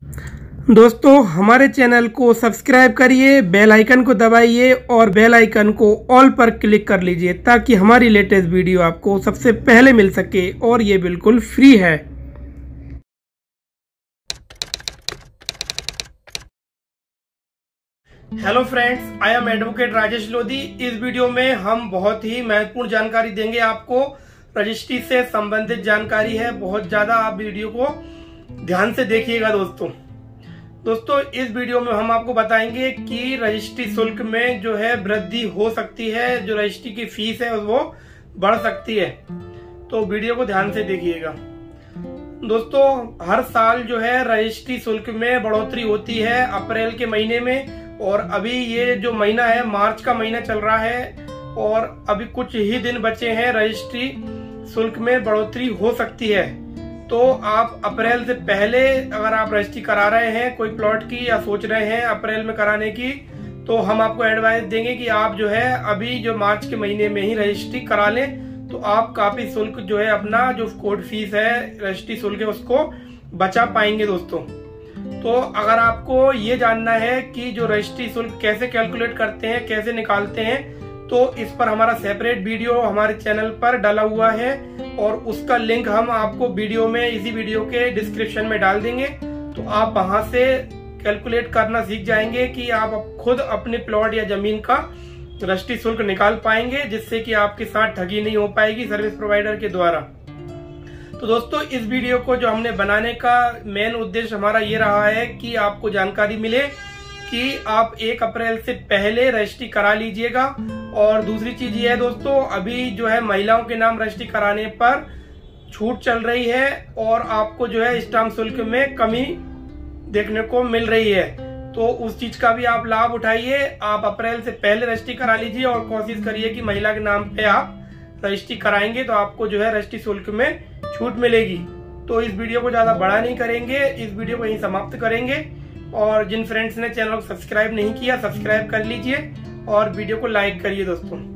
दोस्तों हमारे चैनल को सब्सक्राइब करिए, बेल आइकन को दबाइए और बेल आइकन को ऑल पर क्लिक कर लीजिए ताकि हमारी लेटेस्ट वीडियो आपको सबसे पहले मिल सके और ये बिल्कुल फ्री है। Hello friends, I am advocate Rajesh Lodhi. इस वीडियो में हम बहुत ही महत्वपूर्ण जानकारी देंगे आपको। रजिस्ट्री से संबंधित जानकारी है, बहुत ज्यादा आप वीडियो को ध्यान से देखिएगा। दोस्तों इस वीडियो में हम आपको बताएंगे कि रजिस्ट्री शुल्क में जो है वृद्धि हो सकती है, जो रजिस्ट्री की फीस है वो बढ़ सकती है, तो वीडियो को ध्यान से देखिएगा। दोस्तों हर साल जो है रजिस्ट्री शुल्क में बढ़ोतरी होती है अप्रैल के महीने में, और अभी ये जो महीना है मार्च का महीना चल रहा है और अभी कुछ ही दिन बचे हैं, रजिस्ट्री शुल्क में बढ़ोतरी हो सकती है। तो आप अप्रैल से पहले अगर आप रजिस्ट्री करा रहे हैं कोई प्लॉट की या सोच रहे हैं अप्रैल में कराने की, तो हम आपको एडवाइस देंगे कि आप जो है अभी जो मार्च के महीने में ही रजिस्ट्री करा लें, तो आप काफी शुल्क जो है अपना जो कोर्ट फीस है, रजिस्ट्री शुल्क है, उसको बचा पाएंगे। दोस्तों तो अगर आपको ये जानना है कि जो रजिस्ट्री शुल्क कैसे कैलकुलेट करते हैं, कैसे निकालते हैं, तो इस पर हमारा सेपरेट वीडियो हमारे चैनल पर डाला हुआ है और उसका लिंक हम आपको वीडियो में, इसी वीडियो के डिस्क्रिप्शन में डाल देंगे। तो आप वहां से कैलकुलेट करना सीख जाएंगे कि आप खुद अपने प्लॉट या जमीन का रजिस्ट्री शुल्क निकाल पाएंगे, जिससे कि आपके साथ ठगी नहीं हो पाएगी सर्विस प्रोवाइडर के द्वारा। तो दोस्तों इस वीडियो को जो हमने बनाने का मेन उद्देश्य हमारा ये रहा है कि आपको जानकारी मिले कि आप 1 अप्रैल से पहले रजिस्ट्री करा लीजिएगा। और दूसरी चीज ये है दोस्तों, अभी जो है महिलाओं के नाम रजिस्ट्री कराने पर छूट चल रही है और आपको जो है स्टाम्प शुल्क में कमी देखने को मिल रही है, तो उस चीज का भी आप लाभ उठाइए। आप अप्रैल से पहले रजिस्ट्री करा लीजिए और कोशिश करिए कि महिला के नाम पे आप रजिस्ट्री कराएंगे तो आपको जो है रजिस्ट्री शुल्क में छूट मिलेगी। तो इस वीडियो को ज्यादा बड़ा नहीं करेंगे, इस वीडियो को यहीं समाप्त करेंगे। और जिन फ्रेंड्स ने चैनल को सब्सक्राइब नहीं किया, सब्सक्राइब कर लीजिए और वीडियो को लाइक करिए दोस्तों।